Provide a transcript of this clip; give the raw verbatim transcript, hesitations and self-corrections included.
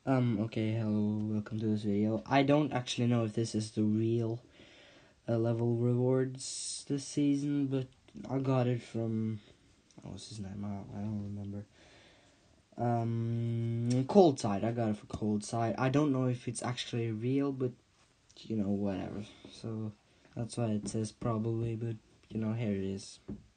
Um, okay, hello, welcome to this video. I don't actually know if this is the real uh, level rewards this season, but I got it from, what was his name? I, I don't remember. Um, Cold Side, I got it for Cold Side. I don't know if it's actually real, but, you know, whatever. So, that's why it says probably, but, you know, here it is.